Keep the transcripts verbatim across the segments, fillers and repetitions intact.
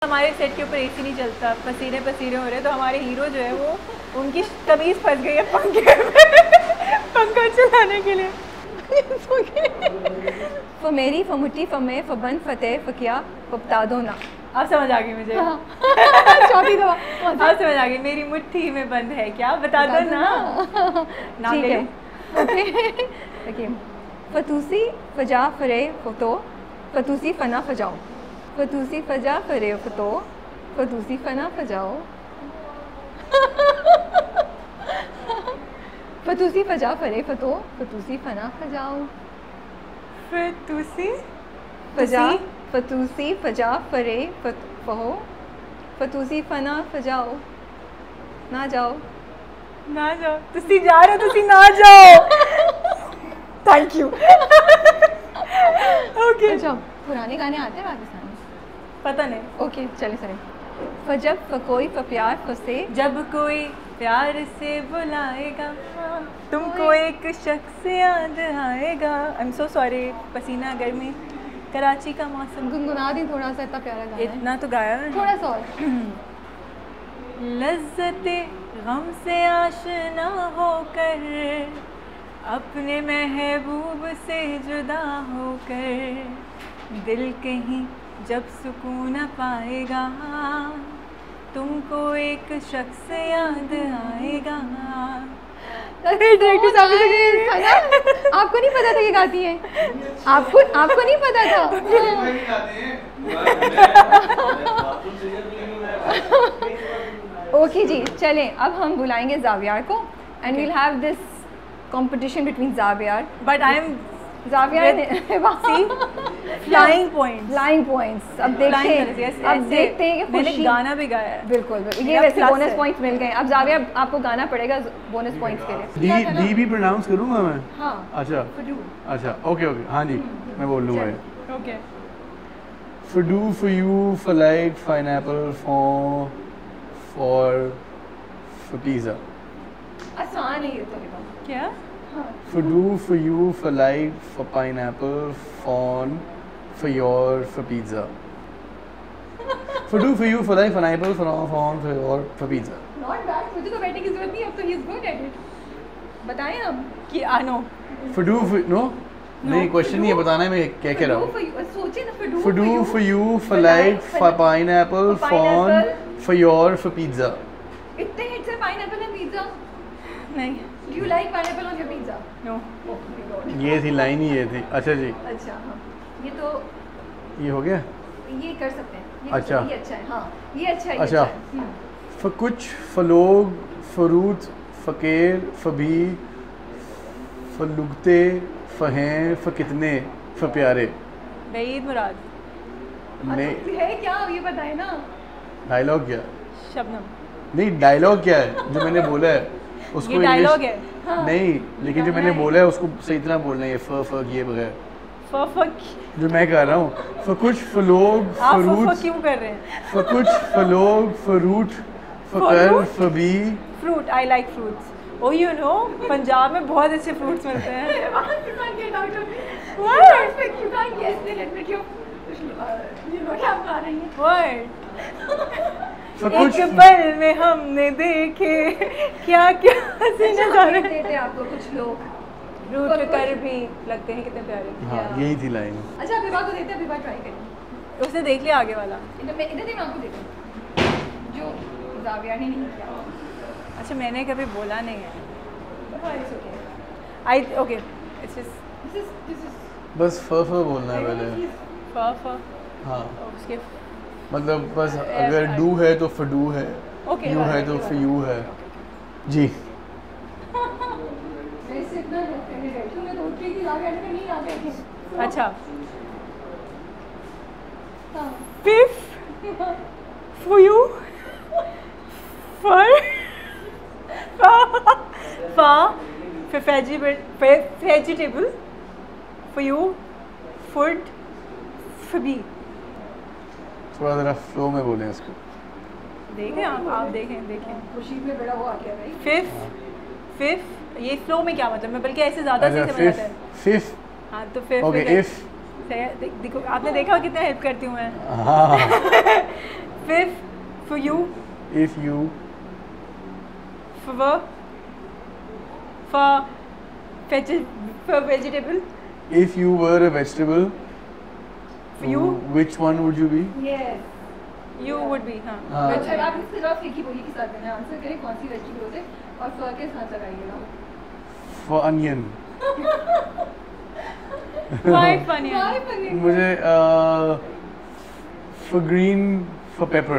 हमारे सेट के ऊपर एसी नहीं चलता, पसीने पसीने हो रहे, तो हमारे हीरो जो है वो उनकी कमीज फंस गई है पंखे में पंखा चलाने के लिए। फमेरी फमुटी फमे फबन फतेह फकिया फबतादो ना। आप समझ आ गई मुझे। हाँ। चौथी दफा आप समझ आ गई। मेरी मुट्ठी में बंद है क्या, बता दो ना। नाम ले ओके। फतूसी फजा फरे फतो फतूसी फना फजाओ फतूसी फजा फरे फतो फतूसी फना फजाओ फतूसी फजा फरे फतो फतूसी फना फजाओ फतूसी फजा फतूसी फजा फरे फहो फतूसी फना फजाओ ना जाओ ना जाओ तुसी जा रहे हो, तुसी ना जाओ। Thank you. ओके अच्छा पुराने गाने आते हैं पाकिस्तानी? पता नहीं। ओके चले सर। फजब फकोई फप्यार फसे जब कोई प्यार से बुलाएगा तुमको एक शख्स याद आएगा। आई एम सो सॉरी, पसीना गर्मी कराची का मौसम। गुनगुना दी थोड़ा सा, इतना प्यारा गाना है। इतना तो गाया है थोड़ा सा और। लज्जते गम से आशना होकर अपने महबूब से जुदा होकर दिल कहीं जब सुकून पाएगा तुमको एक शख्स याद आएगा। डायरेक्टर साहब से था ना, आपको नहीं पता था कि गाती हैं? आपको आपको नहीं पता था? ओके जी चलें, अब हम बुलाएंगे जावियार को and we'll have this competition between Xavier. But I am Xavier ने फ्लाइंग पॉइंट्स फ्लाइंग पॉइंट्स। अब देखते हैं अब देखते हैं कि मैंने खुशी गाना भी गाया है। बिल्कुल बिल्कुल ये वैसे बोनस पॉइंट्स मिल गए। अब जाविया आपको गाना पड़ेगा बोनस पॉइंट्स के लिए। डी डी भी प्रोनाउंस करूँगा मैं? हाँ अच्छा अच्छा ओके ओके हाँ जी मैं बोल लूँगा। Okay For do, for you, for light, pineapple, for for for pizza. आसान है ये तो। क्या? For do, for you, for light, for pineapple, fawn, for your, for pizza. For do, for you, for light, pineapple, for fawn, for your, for pizza. Not bad, मुझे तो बैठने की जरूरत नहीं, अब तो he is good at it. बताएं हम कि आनो For do, for no नहीं क्वेश्चन नहीं है, बताना है मैं क्या कह रहा हूँ। सोचिए ना for do, For do, for you, for light, for pineapple, fawn, for your, for pizza. इतने हिट्स है pineapple and pizza? नहीं। Do you like pineapple on your pizza? No. Oh my God. ये थी लाइन ही ये थी। अच्छा जी अच्छा हाँ ये तो ये हो गया। ये कर सकते हैं। ये अच्छा ये अच्छा है। हाँ ये अच्छा है। अच्छा फ कुछ फलोग फरूट फ़कीर फ़बी फ़लुगते फ़हें फ़ कितने फ़ प्यारे। वहीद मुराद। नहीं है क्या ये बताए ना। डायलॉग क्या? शबनम। नहीं डायलॉग क्या है जो मैंने बोला है उसको? ये डायलॉग है। हाँ। नहीं लेकिन जो मैंने बोला है उसको सही तरह बोलना है। फ फ किए बगैर फ जो मैं कर रहा हूँ। फ कुछ फलोग फरूट क्यों कर रहे हैं? फ कुछ फलोग फरूट फ़कर फ़बी fruit. I like fruits. Oh you know Punjab में बहुत अच्छे फ्रूट्स मिलते हैं। एक पल में हमने देखे क्या क्या नजारे देते हैं आपको कुछ लोग रूट कर भी लगते हैं कितने प्यारे। हाँ यही थी लाइन। अच्छा अभी बात को देते हैं, अभी बात ट्राई करें। उसने देख लिया आगे वाला। इधर मैं इधर मैं आपको देता हूँ जो जाविया ने नहीं किया। अच्छा मैंने कभी बोला नहीं है। आई ओके इट्स जस्ट बस फ फ बोलना है पहले। फ फ हाँ उसके मतलब बस अगर डू है तो फडू है, okay, यू है तो फयू है जी। अच्छा पिफ फयू फर फा वेजिटेबल फयू फूड फबी। थोड़ा ज़रा फ्लो में बोलें इसको। देखें आप आप देखें देखें खुशी में बड़ा वो आ गया भाई। फिफ फिफ ये फ्लो में क्या मतलब? मैं बल्कि ऐसे ज़्यादा से समझ आता है। फिफ हाँ तो फिफ ओके इफ देखो आपने देखा कितना हेल्प करती हूँ मैं। हाँ Fifth, for you. If you. For for veg for vegetable. If you were a vegetable. For you. Which one would you be? Yes. You would be, हाँ. हाँ. अच्छा आप इसके जवाब एक ही बोलिए के साथ देना आंसर करें कौन सी वेजिटेबल होते हैं और फर के साथ लगाइएगा. For onion. Why funny? Why funny? मुझे uh, for green for pepper.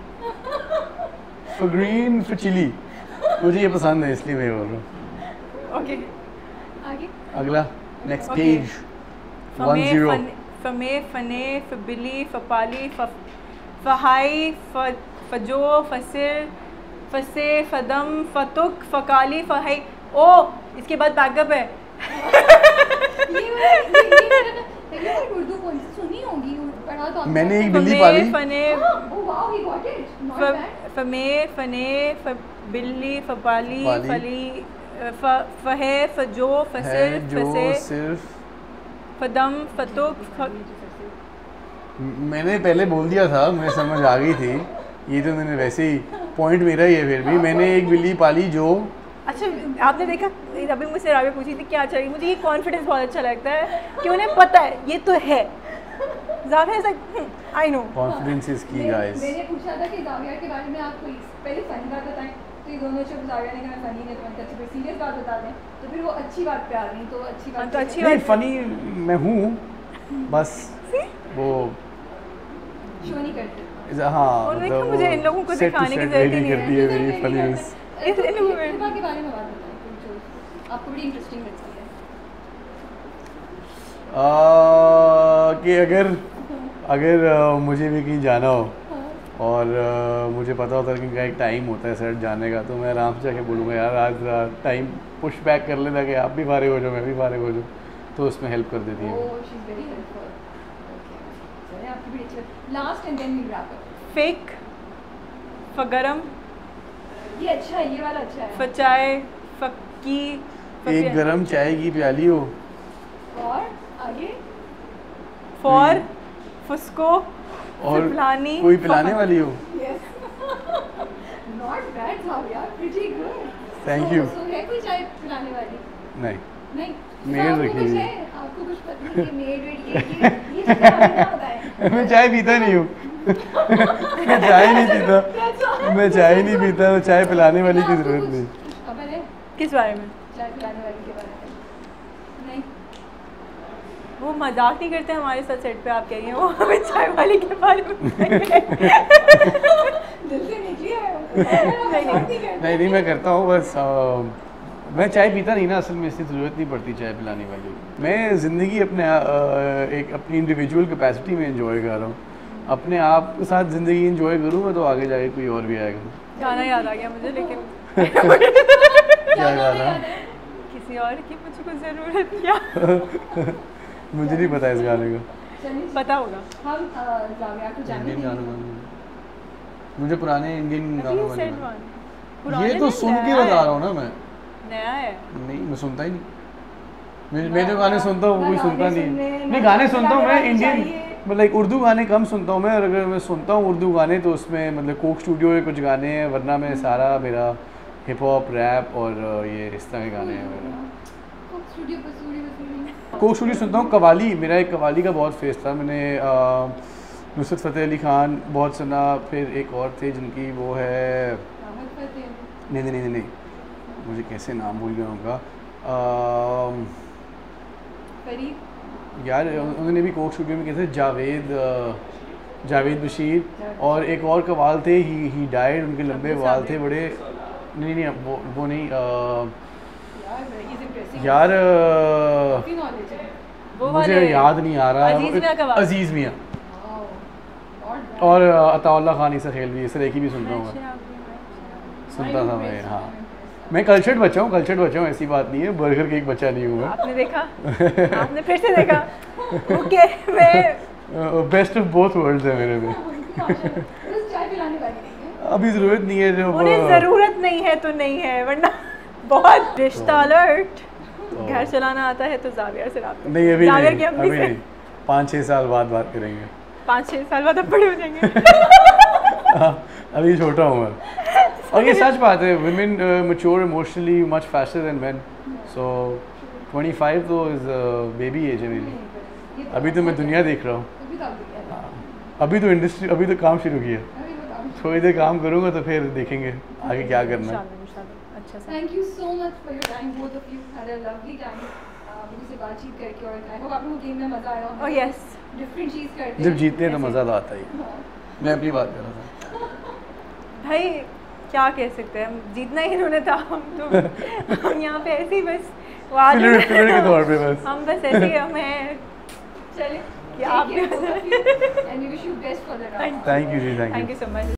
For green for chili. मुझे ये पसंद है इसलिए मैं बोल रहा हूँ. Okay. आगे. अगला next Okay. page. For One me, zero. for me, for ne, for Billy, for Pali, for for Hai, for for Jo, for Sir, for Se, for Dam, for Tuk, for Kali, for Hai. Oh, इसके बाद backup है. ये ये उर्दू कौन सी सुनी होगी पढ़ा तो आपने. मैंने एक For बिल्ली me, Pali. for ne, Oh wow, he got it. Not for bad. for me, for ne, for Billy, for Pali, Pali. Fali, uh, for for Hai, for Jo, for है Sir, जो for Se, सिर्फ for Dam, for Tuk, for मैंने पहले बोल दिया था, मुझे समझ आ गई थी. ये तो मैंने वैसे ही पॉइंट मेरा ही है. फिर भी मैंने एक बिल्ली पाली जो. अच्छा आपने देखा अभी मुझसे राबिया पूछी थी क्या चाहिए. मुझे ये कॉन्फिडेंस बहुत अच्छा लगता है कि उन्हें पता है ये तो है. ज़ाविया से I know. Confidence is key guys. मैंने पूछा था कि ज़ाविया के बारे में आप कोई पहले फनी बात बताएं तो ये दोनों जब ज़ाविया ने कहा फनी नहीं तो मैंने कहा फिर सीरियस बात बता दें तो फिर वो अच्छी बात पे आ गई तो अच्छी बात. तो अच्छी नहीं बात. फनी मैं हूँ बस वो शो नहीं करते. हाँ उन्होंने कहा मुझे इन लोगों को दिखाने की जरूरत ही नहीं करती है मेरी फनीनेस. इस इन लोगों में इर्फा के बारे में बात बताएं जो आपको बड़ी इंटरेस्टिंग लगती है. कि अगर अगर अ, मुझे भी कहीं जाना हो और अ, मुझे पता होता है कि इनका एक टाइम होता है सेट जाने का तो मैं आराम से जाके बोलूँगा यार आज टाइम पुश बैक कर लेता कि आप भी फारिग हो जाओ मैं भी फारिग हो जाऊँ तो उसमें हेल्प कर देती है. Oh, she's very helpful. Okay. चलिए आपकी बड़ी अच्छी. Last and then we wrap up. Fake for गरम ये अच्छा है ये वाला अच्छा है. for चाय for की for एक गरम चाय की प्याली हो. और आगे for फुस्को और पिलानी कोई पिलाने वाली हो. yes not bad ज़ाविया pretty good. Thank so, you. so है कोई चाय पिलाने वाली? नहीं नहीं. मेड आपको रखी कुछ हुई. है आपको कुछ पता नहीं कि मेड वेड ये ये ये चीज़ें हमें ना बताएं. मैं चाय पीता नहीं हूँ. मैं चाय नहीं पीता. मैं चाय नहीं पीता तो चाय पिलाने वाली की जरूरत नहीं. खबर है किस बारे में. चाय पिलाने वाली के बारे में? नहीं. वो मजाक नहीं करते हमारे साथ सेट पे. आप कह रही हैं वो हमें चाय वाली के बारे में बताएंगे. दिल से निकली है. नहीं नहीं नहीं नहीं मैं करता हूँ बस. अ, मैं चाय पीता नहीं ना असल में इसकी ज़रूरत नहीं पड़ती चाय पिलाने वाली. मैं ज़िंदगी अपने अ, एक अपनी इंडिविजुअल कैपेसिटी में एंजॉय कर रहा हूँ. अपने आप के साथ ज़िंदगी एंजॉय करूँगा तो आगे जाके कोई और भी आएगा. गाना याद आ गया मुझे लेकिन क्या गाना. किसी और की मुझको ज़रूरत क्या. मुझे नहीं पता इस गाने का. चलिए पता होगा. हम अ, ज़ाविया को जानने इंडियन गानों देंगे. का मुझे पुराने इंडियन अभी गानों सेट का वन. ये पुराने तो में सुन के नया बता है. रहा हूँ ना मैं. नया है. नहीं मैं सुनता ही नहीं. मैं मैं जो गाने सुनता हूँ वो कोई ना सुनता गाने नहीं. सुनने, नहीं ना गाने गाने सुनता हूँ मैं गाने इंडियन चाहिए. मतलब लाइक उर्दू गाने कम सुनता हूँ मैं. और अगर मैं सुनता हूँ उर्दू गाने तो उसमें मतलब कोक स्टूडियो के कुछ गाने हैं वरना मैं सारा मेरा हिप हॉप रैप और ये इस तरह के गाने हैं मेरे. कोक स्टूडियो पर स्टूडियो पर स्टूडियो. कोक स्टूडियो सुनता हूँ. कवाली मेरा एक कवाली का बहुत फेस था. मैंने अ, नुसरत फ़तेह अली ख़ान बहुत सुना. फिर एक और थे जिनकी वो है राहत फतेह. नहीं नहीं नहीं नहीं मुझे कैसे नाम भूल गया उनका. अम, फरीद. यार उन्होंने भी कोक स्टूडियो में किए थे. जावेद अ, जावेद बशीर. और एक और कवाल थे ही ही डाइड. उनके लंबे बाल थे बड़े. नहीं नहीं वो वो नहीं अ, यार इज इंप्रेसिंग. यार अ, काफी नॉलेज है. वो मुझे वाले याद नहीं आ रहा. अजीज मियां कवाल. अजीज़ मियां. वाओ. नॉट और अ, अताउल्ला खान ईसा खेलवी इस तरह की भी सुनता हूँ मैं. अच्छा, सुनता था मैं. हाँ मैं कल्चर्ड बच्चा हूँ. कल्चर्ड बच्चा हूँ ऐसी बात नहीं है. बर्गर केक बच्चा नहीं हूँ मैं. आपने देखा. आपने फिर से देखा. ओके मैं बेस्ट ऑफ बोथ वर्ल्ड्स है मेरे में. बस चाय पिलाने वाली नहीं है. अभी ज़रूरत नहीं है जब उन्हें ज़रूरत नहीं है तो नहीं है वरना बहुत रिश्ता अलर्ट. घर चलाना आता है तो ज़ाविया से राब्ता. नहीं अभी ज़ाविया की नहीं अम्मी अभी से नहीं. पाँच छः साल बाद बात करेंगे. पाँच छः साल बाद अब बड़े हो जाएंगे. हाँ, अभी छोटा हूँ मैं। और ये सच बात है, women mature emotionally much faster than men. So twenty-five तो is baby age है मेरी। अभी तो मैं दुनिया देख रहा हूँ। अभी तो इंडस्ट्री, अभी तो काम शुरू किया। थोड़ी देर काम करूँगा तो फिर देखेंगे आगे क्या करना है। अच्छा sir, thank you so much for your time, both of you had a lovely time मुझसे बातचीत करके, और आई होप आप लोगों को गेम में मज़ा आया ओह यस, डिफरेंट चीज़ करते जब हैं जीतते हैं तो ऐसे। मज़ा तो आता ही है। हाँ। मैं अपनी बात कर रहा था। भाई क्या कह सकते हैं, हम जीतना ही इन्होंने था, हम तो हम यहाँ पे ऐसे ही बस वो आ फिल्म फिल्म के तौर पे बस। हम बस ऐसे ही हमें चलिए कि आप भी and we wish you best for the thank you जी, thank you. Thank you so much.